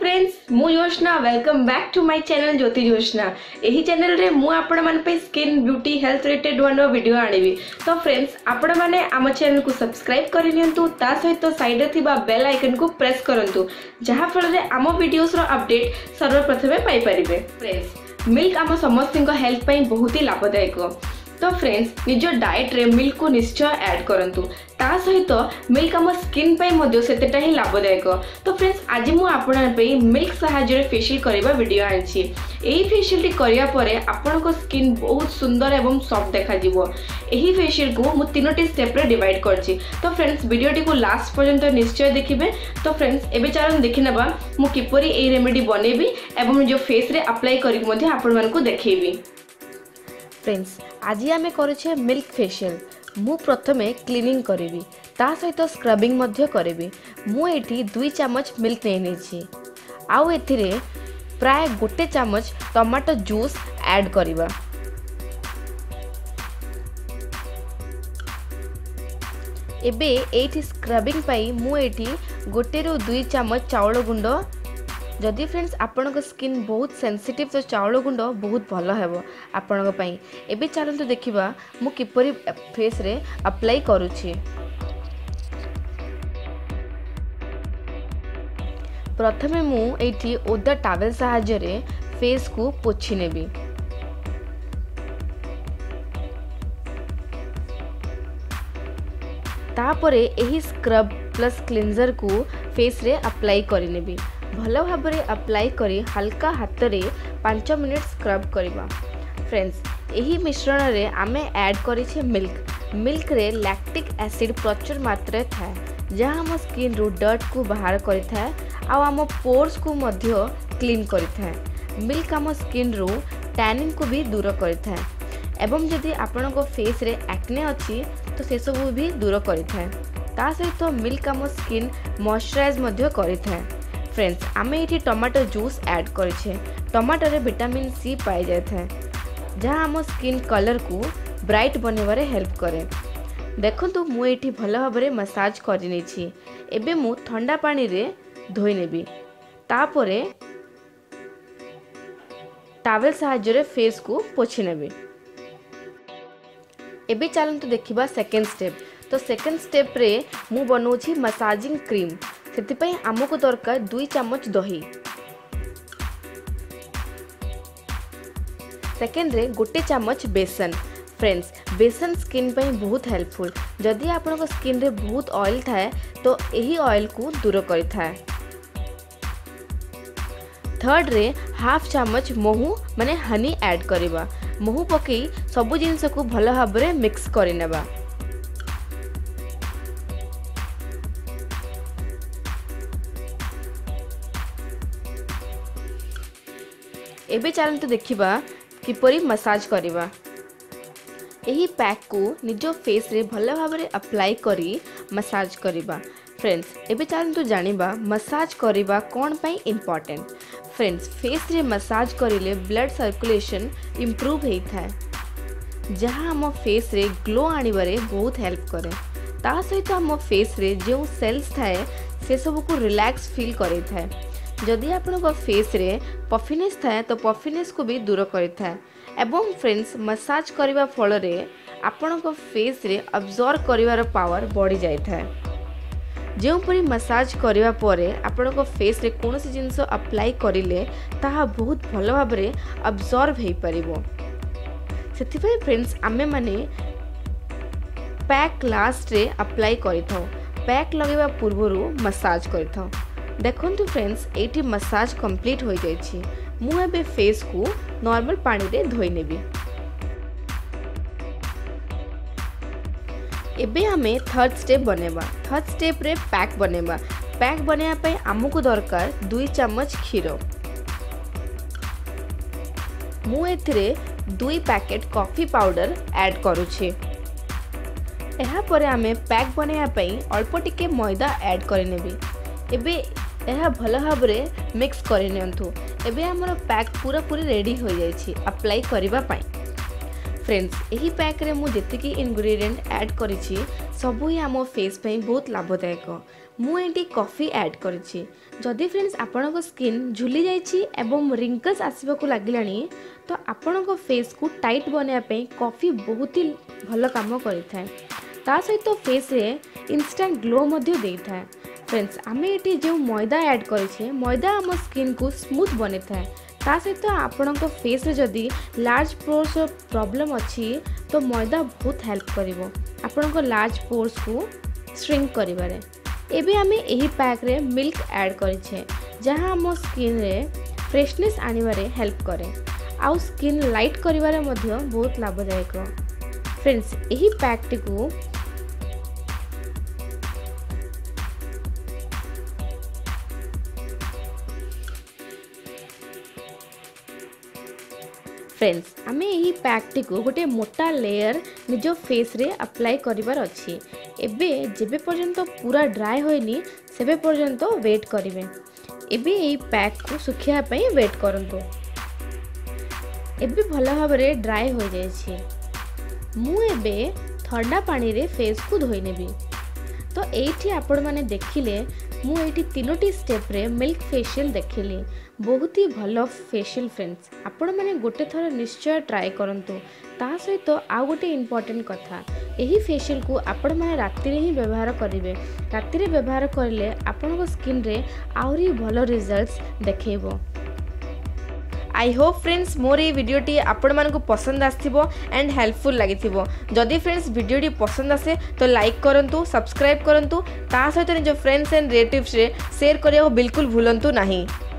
Friends मु Yojana welcome back to my channel Jyoti Yojana. यही channel रे मु आपण मन पे skin beauty health related one video आनिबी। तो फ्रेंड्स आपण माने आम चैनल को सब्सक्राइब कर लियंतु, ता सहित साइड रे थिबा बेल आइकन को प्रेस करंतु, जहा फल रे आम वीडियोस रो अपडेट सर्वप्रथमे पाई परिबे। फ्रेंड्स मिल्क आम समस्त हेल्थ पई बहुत ही लाभदायक। तो फ्रेंड्स निज डाइट रे मिल्क को निश्चय ऐड करंतु, ता सहित मिल्क आम स्किन पई मध्य सेतेटा ही लाभदायक। तो फ्रेंड्स आज मु आपन पे मिल्क सहायता रे फेशियल करबा वीडियो आनछि। एही फेशियल करिया परे आपन को स्किन बहुत सुंदर एवं सॉफ्ट देखा जिवो। एही फेशियल को मु तीनोटी स्टेप रे डिवाइड करछि। तो फ्रेंड्स वीडियोटी को लास्ट पर्यंत निश्चय देखिबे। तो फ्रेंड्स एबे चलन देखिनबा मु किपरि ए रेमेडी बनेबी एवं जो फेस रे अप्लाई करिक मध्ये आपन मानको देखेबी। फ्रेंड्स आज आम करे मिल्क फेशियल। मु प्रथमे क्लीनिंग करी, ता सहित स्क्रबिंग मध्य करी। मु एठी 2 चम्मच मिल्क नहीं आउ एथिरे प्राय 1 चम्मच टमाटो जूस ऐड करिबा। एबे एठी स्क्रबिंग पाई मु एठी 1 ରୁ 2 चम्मच चाउल गुंड। जदि फ्रेंड्स आपण को स्किन बहुत सेंसिटिव तो चाउल गुंड बहुत भल हेबो आपण पई। एबे चलंतु देखिबा मु किपरि फेस रे अप्लाई करूछि। प्रथमे मु एठी ओदा टॉवेल सहायता रे फेस को पोछि नेबी। तापरे एही स्क्रब प्लस क्लींजर को फेस रे अप्लाई करि नेबी। भल भाव में अप्लाई करी हल्का हाथ रे 5 मिनट स्क्रब करवा। फ्रेंड्स यही मिश्रण रे आमे ऐड करिछे मिल्क रे लैक्टिक एसिड प्रचुर मात्रा थाए, जहाँ हम स्किन रू डर्ट को बाहर करिथाए आ आम पोर्स को मध्य क्लीन करिथाए। मिल्क आम स्किन रू टैनिंग को भी दूर करिथाए एवं जदि आपण को फेस रे एक्ने अच्छी तो से सब भी दूर करिथाए। ता सहित मिल्क आम स्किन मॉइस्चराइज मध्य करिथाए। फ्रेंड्स आमे ये टमाटो जूस ऐड करें। टमाटो रे विटामिन सी पाई जाए था, जहाँ आम स्किन कलर को ब्राइट बनवारे हेल्प करे। देखंतु मु एठी भल भाव में मसाज करनी। एबे मु ठंडा पानी रे धोई नेबी, तापरे टॉवेल सहायता रे फेस को पोछि नेबी। एबे चलंतु देखिबा सेकेंड स्टेप। तो सेकेंड स्टेप रे मु बनौछि मसाजिंग क्रीम। सेतिपई आमको दरकार 2 चम्मच दही। सेकेंड रे 1 चम्मच बेसन। फ्रेंड्स बेसन स्किन पे बहुत हेल्पफुल। जदि आपन स्किन रे बहुत ऑयल थाए तो यही ऑयल को दूर करि थाए। थर्ड रे हाफ चम्मच महू माने हनी ऐड करिबा। महू पकई सब जिनस को भल भाव में मिक्स करि नेबा। एबे चलंतु देखिबा किपरि मसाज करिबा। एही पैक को निजो फेस रे भल भाव में अप्लाई करी मसाज करिबा। फ्रेंड्स एबे चलंतु जानिबा मसाज करिबा कोन पई इंपोर्टेंट। फ्रेंड्स फेस रे मसाज करिले ब्लड सर्कुलेशन इंप्रूव हेई थाए, जहाँ हम फेस रे ग्लो आनिबारे बहुत हेल्प करे। ता सहित हम फेस रे जो सेल्स थाए से सब को रिलैक्स फील करे थाए। जदि आपण को फेस रे पफिनेस थाए तो पफिनेस को भी दूर करिथाए। एवं फ्रेंड्स मसाज करिबा फल रे आपण को फेस रे अब्जॉर्ब करिवार पावर बढ़ी जाय थाए। जो परी मसाज करिवा परे आपण को फेस रे कोनोसी जिंस अप्लाई करिले ताहा बहुत भल भाव रे अब्जॉर्ब हेई परिबो। सेतिपई फ्रेंड्स आमे माने पैक लास्ट रे अप्लाई करिथाउ। पैक लगेबा पूर्वरु मसाज करिथाउ। देखंतु फ्रेंड्स एटी मसाज कंप्लीट हो जाइछि। मु एबे फेस को नॉर्मल पानी रे धोई नेबी। एबे हमें थर्ड स्टेप बनेबा। थर्ड स्टेप रे पैक बनेबा। पैक बनेया पई आमुको दरकार 2 चम्मच क्षीर। मु एथिरे 2 पैकेट कॉफी पाउडर ऐड करूछि। एहा परे हमें पैक बनेया पई अल्प टिके मैदा ऐड करे नेबी। एबे यह भल भाव में मिक्स कर नियंतु। एबे हमर पैक पूरा पूरी रेडी हो जाइछि अप्लाई करिबा पई। फ्रेंड्स यही पैक रे मु जेतिकी इंग्रेडिएंट ऐड करिछि सबू ही आम फेस पे बहुत लाभदायक। मुझे कॉफी ऐड करी। जदि फ्रेंड्स आपण स्किन झुली जाइए रिंकल्स आसवाक लगिलानी तो आपण फेस को टाइट बनायापी कॉफी बहुत ही भल काम करें। ता सहित फेस रे इंस्टेंट ग्लो दे था। फ्रेंड्स आम ये जो मैदा ऐड करें मैदा आम स्किन को स्मूथ बने था। ता सहित आपण फेस रे जदि लार्ज पोर्स प्रॉब्लम अच्छी तो मैदा बहुत हेल्प करिवो आपण लार्ज पोर्स को श्रिंक करिबारे। एबे आमे एही पैक रे मिल्क ऐड करिछे जहां हम स्किन रे फ्रेशनेस आनिबारे हेल्प करे आउ स्किन लाइट करिबारे मध्य बहुत लाभदायक। फ्रेंड्स एही पैक टी को फ्रेंड्स आमे यही पैक टी को गोटे मोटा लेयर निज फेस रे अप्लाई करिवार अछि। एबे जेबे पर्यंत पूरा ड्राई होइनी सेबे पर्यंत वेट करिवे। एबे यही पैक को सुखिया पई वेट करंतु। एबे भल भाबरे ड्राई हो जाय छी। मु एबे ठंडा पानी रे फेस को धोई नेबी। तो एठी आपण माने देखिले मु एठी तीनोटी स्टेप रे मिल्क फेशियल देखिली बहुत ही भल फेशियल। फ्रेंड्स आपण माने गोटे थर निश्चय ट्राए करंतु। ता सहित आउ गोटे इम्पोर्टेंट कथा यही फेशियल को आपण माने राति रे ही व्यवहार करिवे। राति रे व्यवहार करले आपण स्किन रे आउरी भल रिजल्ट्स देखेबो। आई होप फ्रेंड्स मोर ये वीडियोटी आपण मानकु पसंद आस्थिबो एंड हेल्पफुल लागिथिबो। जदि फ्रेंड्स वीडियोटी पसंद आसे तो लाइक करंतु, सब्सक्राइब करंतु, ता सहित निज फ्रेंड्स एंड रिलेटिव्स रे शेयर करिया बिल्कुल भूलंतु नहीं।